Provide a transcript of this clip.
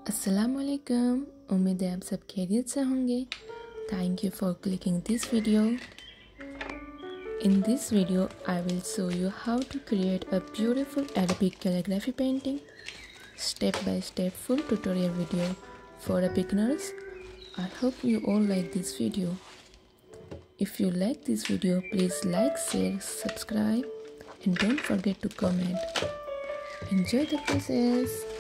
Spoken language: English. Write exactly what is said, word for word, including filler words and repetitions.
Assalamualikum. उम्मीद है आप सब खैरियत से होंगे. Thank you for clicking this video. In this video, I will show you how to create a beautiful Arabic calligraphy painting. Step by step full tutorial video for beginners. I hope you all like this video. If you like this video, please like, share, subscribe and don't forget to comment. Enjoy the process.